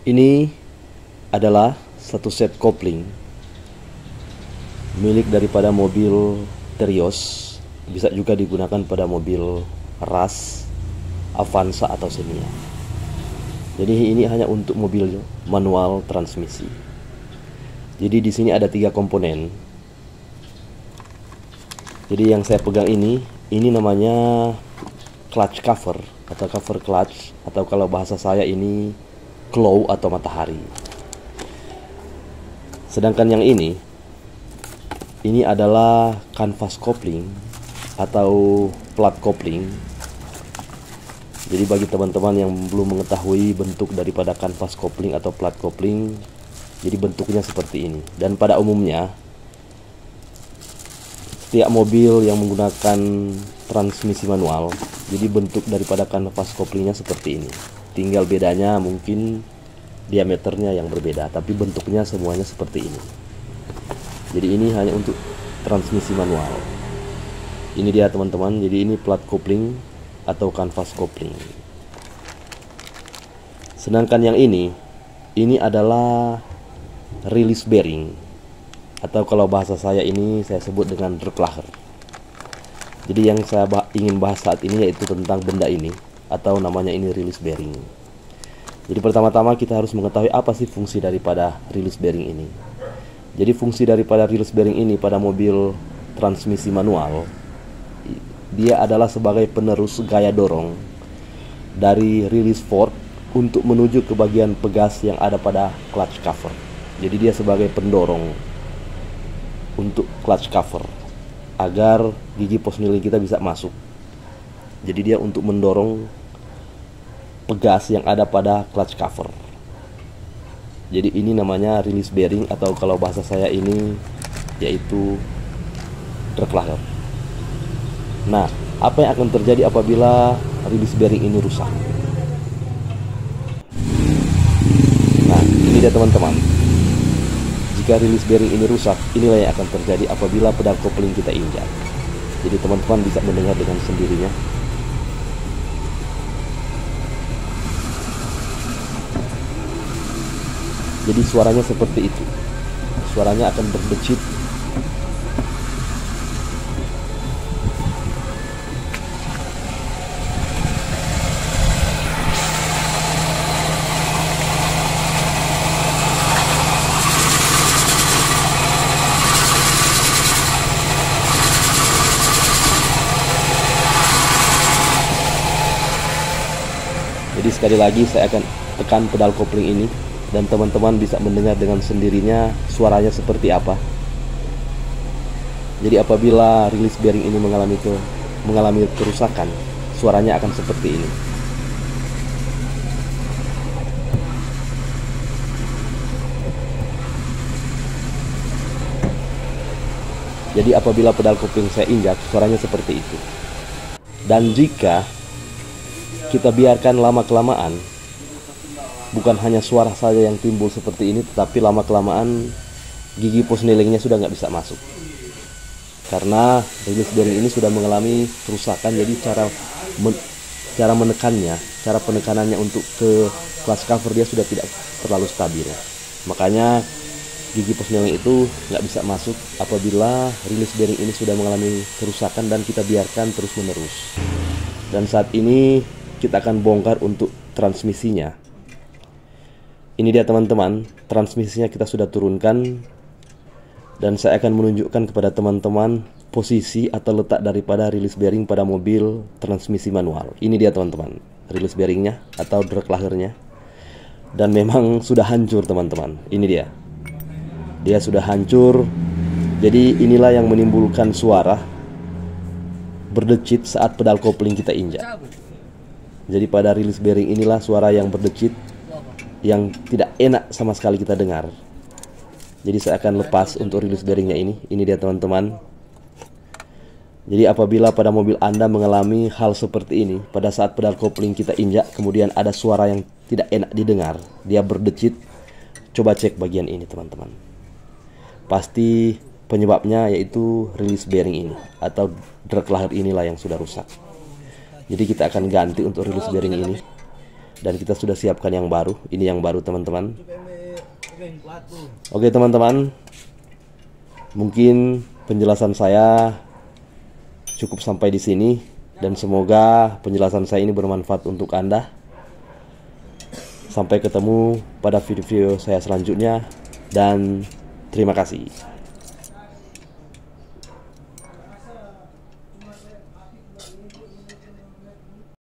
Ini adalah satu set kopling milik daripada mobil Terios. Bisa juga digunakan pada mobil Rush, Avanza atau Xenia. Jadi ini hanya untuk mobil manual transmisi. Jadi di sini ada 3 komponen. Jadi yang saya pegang ini namanya clutch cover atau cover clutch, atau kalau bahasa saya ini claw atau matahari. Sedangkan yang ini adalah canvas kopling atau plat kopling. Jadi bagi teman-teman yang belum mengetahui bentuk daripada canvas kopling atau plat kopling, jadi bentuknya seperti ini. Dan pada umumnya setiap mobil yang menggunakan transmisi manual, jadi bentuk daripada canvas koplingnya seperti ini. Tinggal bedanya mungkin diameternya yang berbeda, tapi bentuknya semuanya seperti ini. Jadi ini hanya untuk transmisi manual. Ini dia teman-teman, jadi ini plat kopling atau canvas kopling. Sedangkan yang ini adalah release bearing, atau kalau bahasa saya ini saya sebut dengan draglager. Jadi yang saya ingin bahas saat ini yaitu tentang benda ini, atau namanya ini release bearing. Jadi pertama-tama kita harus mengetahui apa sih fungsi daripada release bearing ini. Jadi fungsi daripada release bearing ini pada mobil transmisi manual, dia adalah sebagai penerus gaya dorong dari release fork untuk menuju ke bagian pegas yang ada pada clutch cover. Jadi dia sebagai pendorong untuk clutch cover agar gigi posniling kita bisa masuk. Jadi dia untuk mendorong pegas yang ada pada clutch cover. Jadi ini namanya release bearing, atau kalau bahasa saya ini yaitu draglager. Nah, apa yang akan terjadi apabila release bearing ini rusak? Nah, ini dia teman-teman. Jika release bearing ini rusak, inilah yang akan terjadi apabila pedal kopling kita injak. Jadi teman-teman bisa mendengar dengan sendirinya. Jadi suaranya seperti itu. Suaranya akan berdecit. Jadi sekali lagi saya akan tekan pedal kopling ini, dan teman-teman bisa mendengar dengan sendirinya suaranya seperti apa. Jadi apabila release bearing ini mengalami kerusakan, suaranya akan seperti ini. Jadi apabila pedal kopling saya injak, suaranya seperti itu. Dan jika kita biarkan lama-kelamaan, bukan hanya suara saja yang timbul seperti ini, tetapi lama-kelamaan gigi posnilingnya sudah nggak bisa masuk. Karena release bearing ini sudah mengalami kerusakan, jadi cara menekannya, cara penekanannya untuk ke clutch cover dia sudah tidak terlalu stabil. Makanya gigi posniling itu nggak bisa masuk apabila release bearing ini sudah mengalami kerusakan dan kita biarkan terus-menerus. Dan saat ini kita akan bongkar untuk transmisinya. Ini dia teman-teman, transmisinya kita sudah turunkan, dan saya akan menunjukkan kepada teman-teman posisi atau letak daripada release bearing pada mobil transmisi manual. Ini dia teman-teman, release bearingnya atau draglagernya. Dan memang sudah hancur teman-teman. Ini dia sudah hancur. Jadi inilah yang menimbulkan suara berdecit saat pedal kopling kita injak. Jadi pada release bearing inilah suara yang berdecit, yang tidak enak sama sekali kita dengar. Jadi saya akan lepas untuk release bearingnya ini. Ini dia teman-teman. Jadi apabila pada mobil Anda mengalami hal seperti ini, pada saat pedal kopling kita injak kemudian ada suara yang tidak enak didengar, dia berdecit, coba cek bagian ini teman-teman. Pasti penyebabnya yaitu release bearing ini atau draglager inilah yang sudah rusak. Jadi kita akan ganti untuk release bearing ini. dan kita sudah siapkan yang baru. Ini yang baru teman-teman. Oke teman-teman, mungkin penjelasan saya cukup sampai di sini, dan semoga penjelasan saya ini bermanfaat untuk Anda. Sampai ketemu pada video-video saya selanjutnya, dan terima kasih.